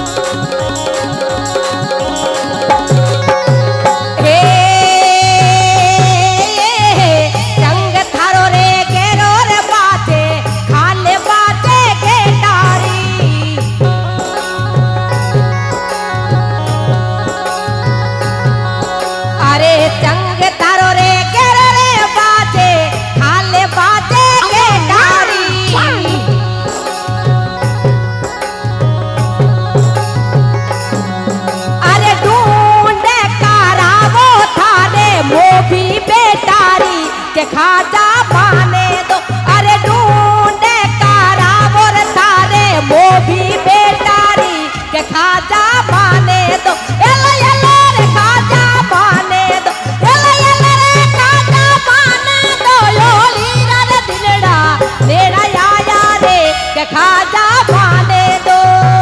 खाजा पाने दो, अरे ढूंढे कारावर थारे वो भी बेटारी के खाजा पाने दो, एला एला रे खाजा पाने दो, एला एला रे खाजा पाने दो, योली रे दिलड़ा मेरा आया रे के खाजा पाने दो।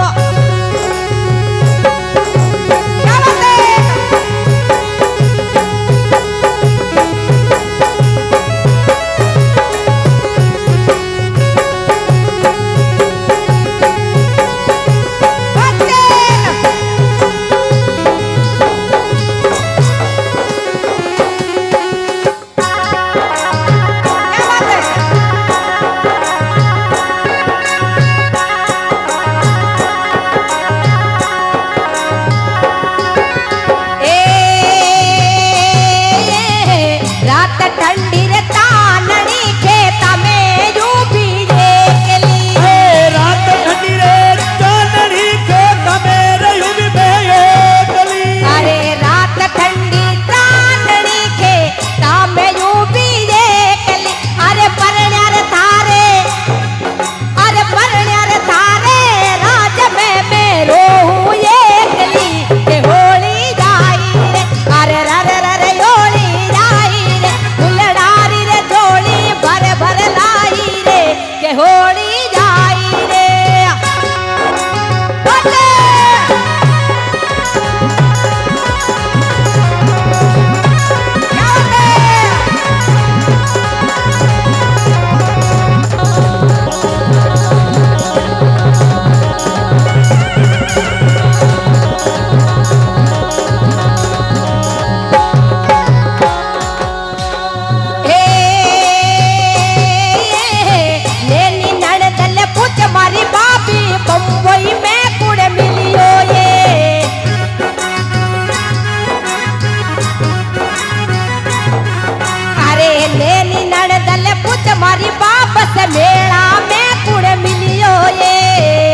मेला में कुड़ मिलियो ये।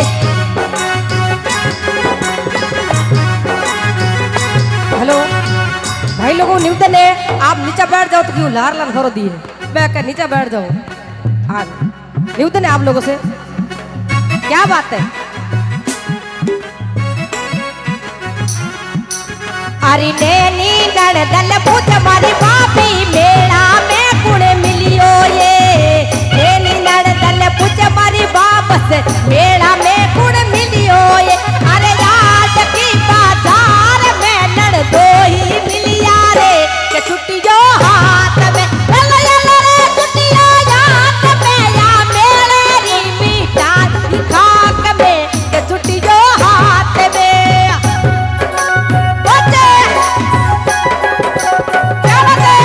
हेलो भाई लोगों, निवेदन है आप नीचे बैठ जाओ तो क्यों लार लार करो दिए, मैं कह नीचे बैठ जाओ। हाँ निवेदन है आप लोगों से, क्या बात है? अरे नैनी नड़दल पूछ मारी बापी मेला में कुड़ मिलियो ये, पूछ मारी वापस मेला में कुड़ मिलियो ये। अरे आज की बाजार में नड़ दो ही मिलिया रे के छुट्टियों हाथ में, एला एला रे छुट्टियां हाथ में, या मेरे री मीठा खाक में के छुट्टियों हाथ में। क्या बात है?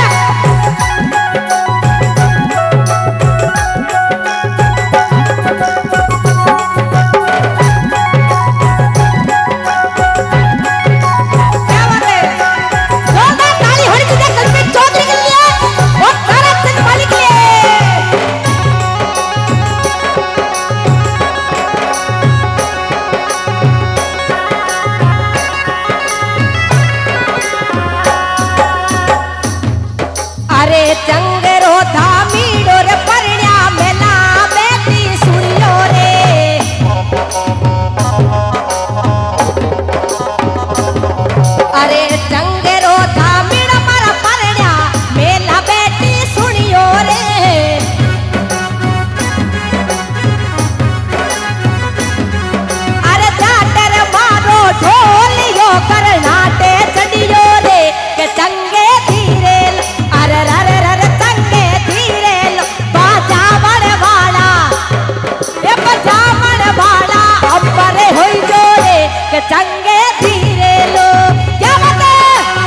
चंगे धीरे लो क्या बात है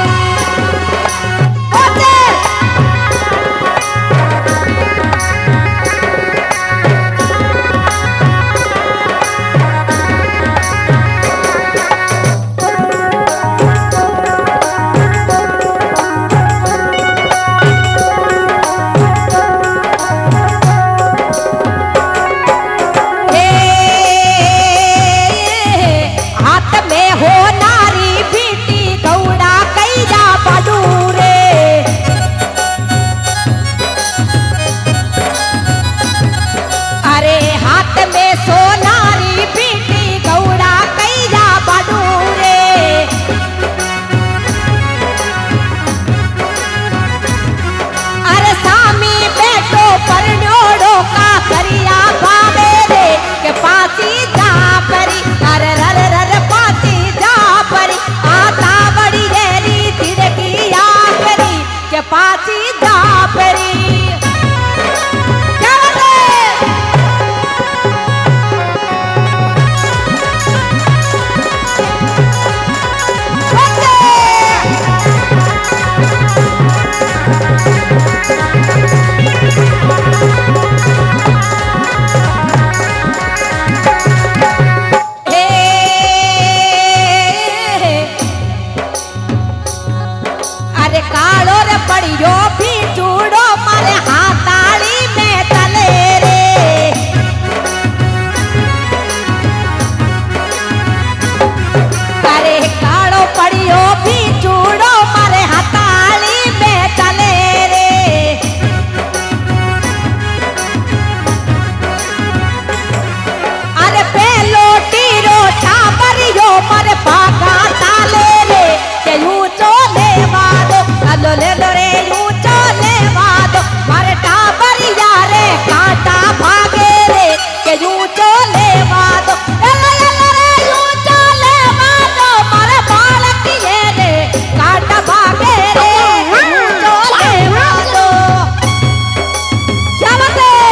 पाची जापरी क्या बात अरे कालो रे पड़ियो भी चूड़ो मारे हाथाली में तले रे अरे कालो पड़ियो भी चूड़ो मारे हाथाली में तले रे अरे पेलो टीरो छापरियो मारे पागा ताले रे के यूं चोले ले लो रे यूं चले वादो मारे टाबरिया रे कांटा भागे रे के यूं चले वादो एला रे यूं चले वादो मारे बालक ये रे कांटा भागे रे यूं चले वादो क्या बात है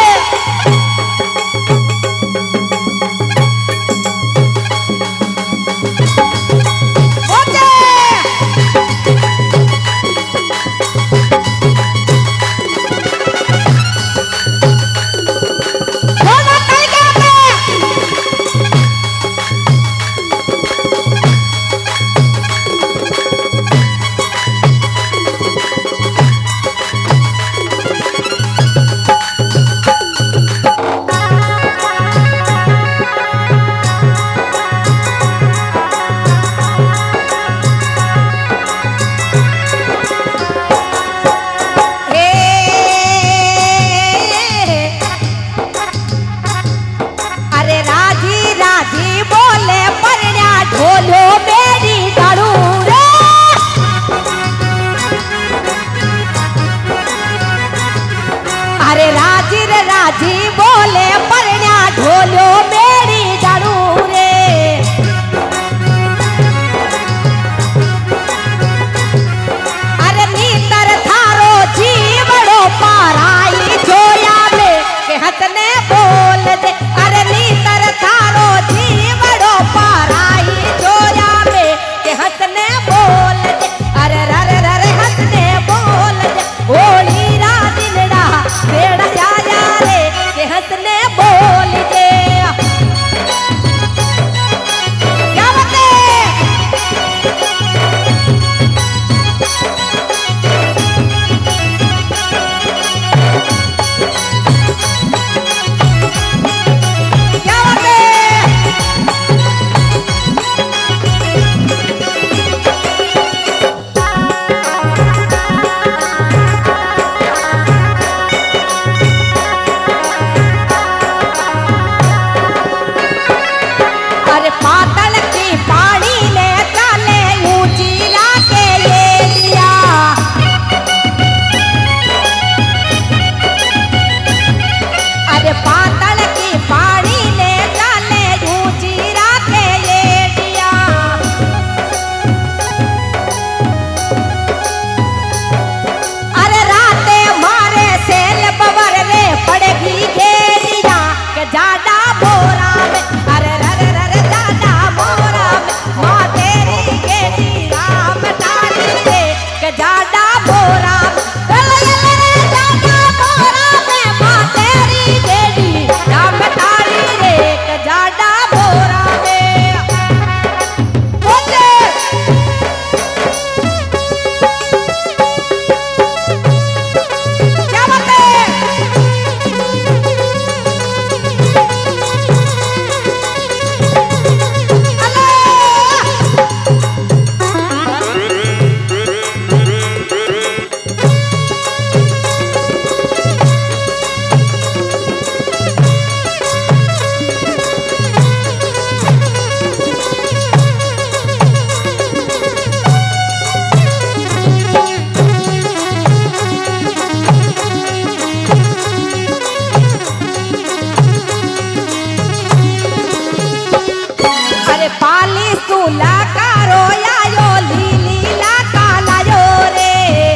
सूला का रोया यो लीला काला यो रे।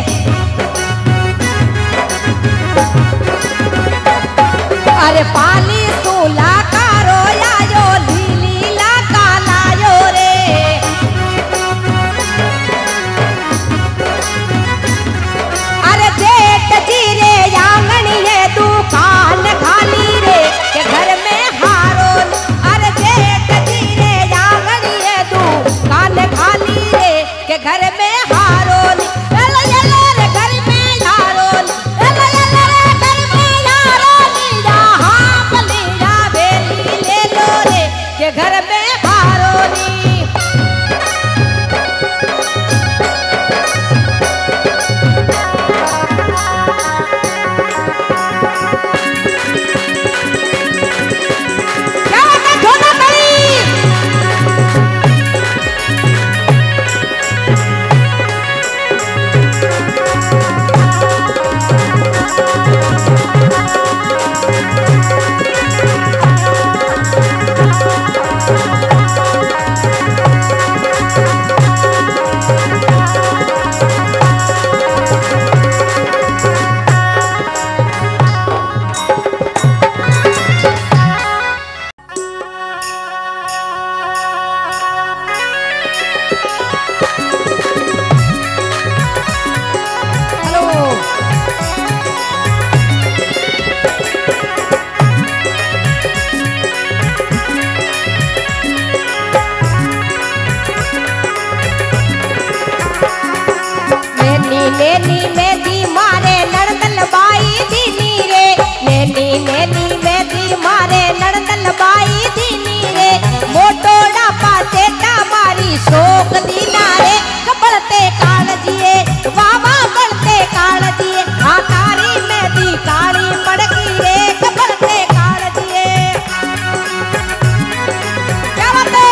अरे पाली सूला का रोया यो लीला काला यो रे। अरे जेठ जी रे आंगन ये दुकान खाली रे के घर में हारो। अरे जेठ जी रे आंगन ये दुकान खाली रे के घर में हारो। एलो एलो रे घर में हारो। एलो एलो रे घर में हारो। लिया हाथ लिया बेली ले लो रे के घर में हारो नी। क्या बात है ढोला ताली। हेलो नैनी मेहंदी मारे नड़दल बाई दीनी रे। नैनी मेहंदी मारे नड़दल बाई दीनी रे। मोटोड़ा पासेटा मारी शोक दीना रे। कबड़ते कालजिए बाबा बढ़ते कालजिए। हाँ तारी मेहंदी काली मड़की रे कबड़ते कालजिए। क्या बात है।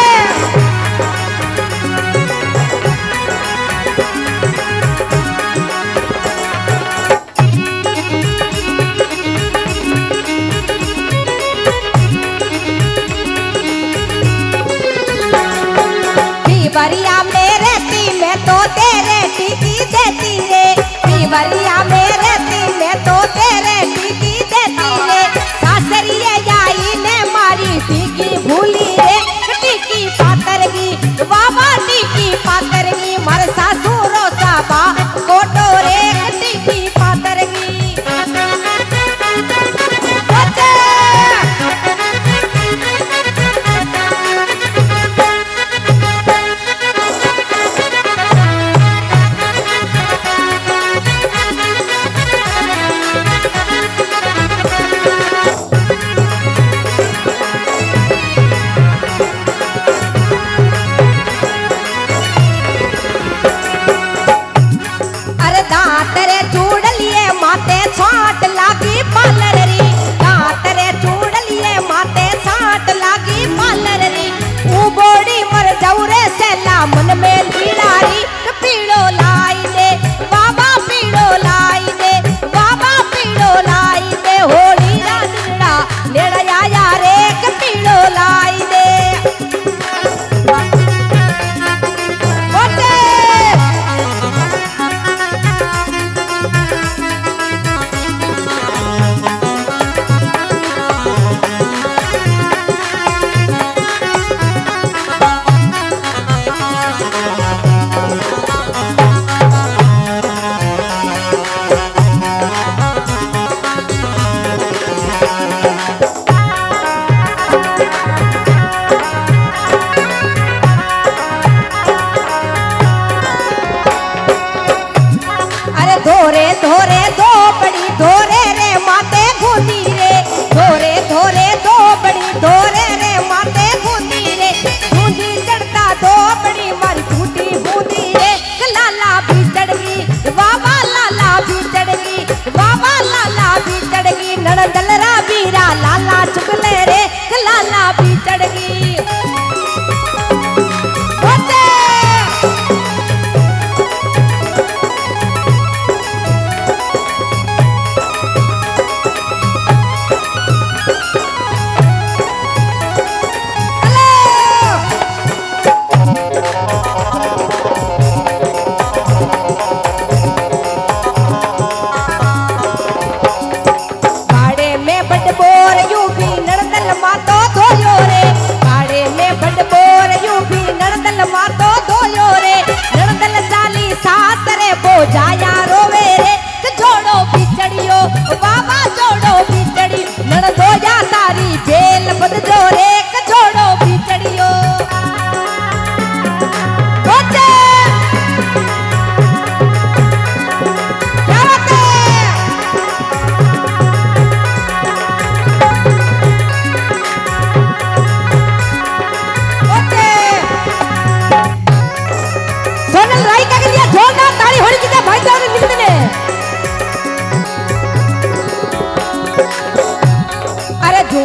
बरिया मेरे ती में तो तेरे टीकी देती रे। बरिया मेरे ती में तो तेरे टीकी देती रे। सासरिये जाई ने मारी टीकी भूली रे। टीकी पातरगी बाबा टीकी पातरगी मर सासुरो साबा कोटो रे टीकी पातरगी।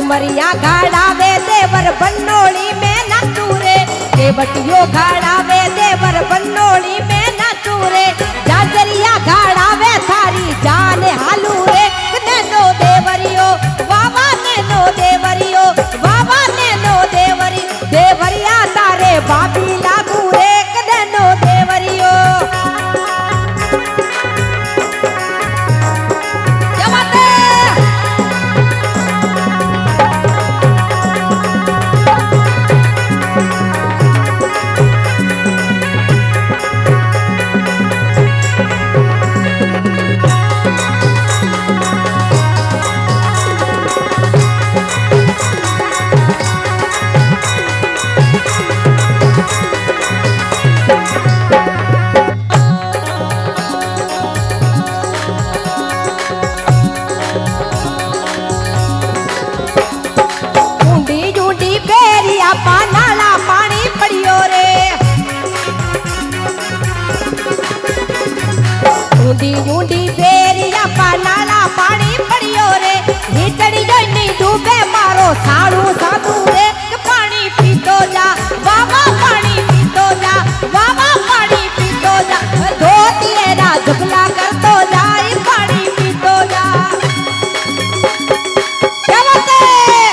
डुमरिया घाड़ावे देवर बनोली में नाचू रे, केवटियो घाड़ावे देवर बनोली में नाचू रे, जाजरिया घाड़ावे थारी जान हालू रे, नैनो देवरियो बाबा नैनो देवरियो बाबा नैनो देवरी, देवरिया तारे बाबी लागू रे, नैनो देवरियो। क्या बात है? ऊंडी बेरिया पानाला पानी पड़ियो रे, हिचड़ी जोनी डूबे मारो साड़ू साधू रे, पानी पीतो जा बाबा पानी पीतो जा बाबा पानी पीतो जा, धोती रा झुकला कर तो जाए पानी पीतो जा। क्या बात है?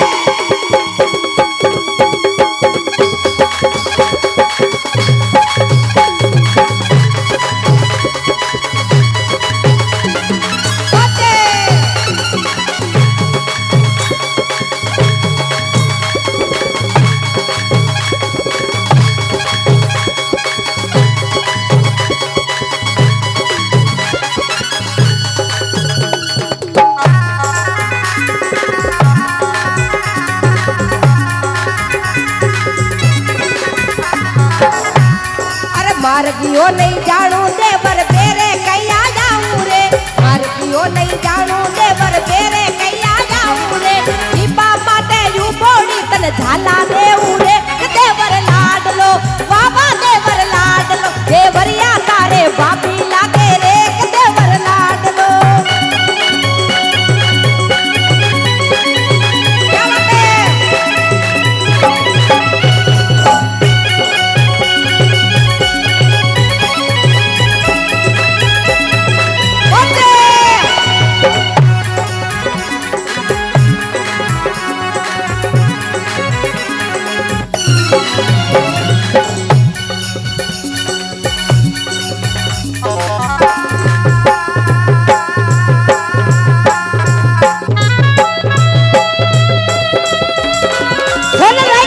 मार्गियो नहीं जानू देवर बेरे कैया जाऊं रे, मार्गियो नहीं जानू देवर बेरे कैया जाऊं रे, दीपा माटे यू बोड़ी तन झाला देऊ रे, देवर लाडलो बाबा देवर लाडलो, देवरिया तारे बाबी लागे रे, देवर लाडलो। क्या बात है? सुन रही